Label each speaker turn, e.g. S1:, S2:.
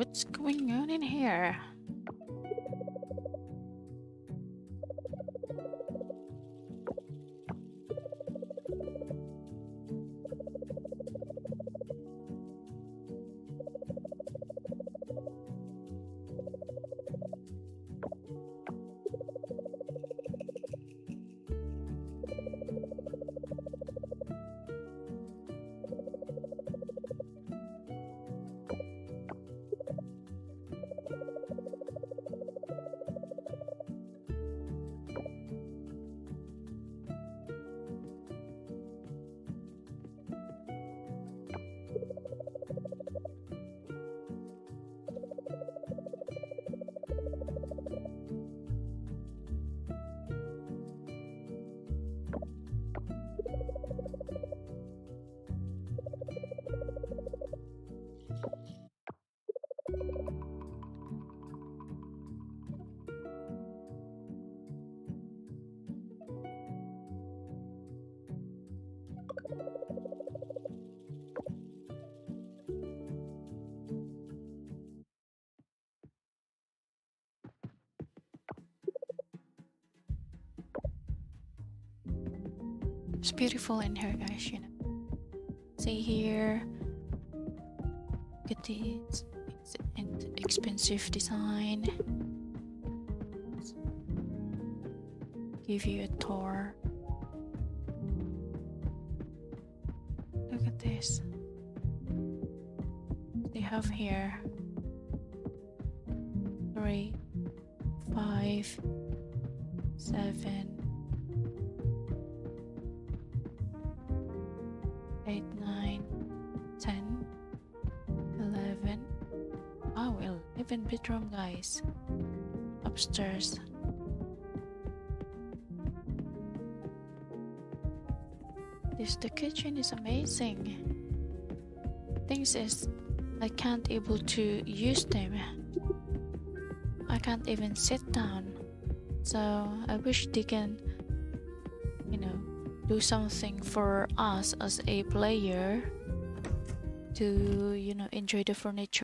S1: What's going on in here? It's beautiful in here, guys, you know. See here. Look at this. It's an expensive design. Give you a tour. Look at this. They have here 3, 5, 7, 8, 9, 10, 11. Oh, 11 bedroom, guys. Upstairs. The kitchen is amazing. Things is I can't able to use them. I can't even sit down. So I wish they can, you know, do something for us as a player to, you know, enjoy the furniture.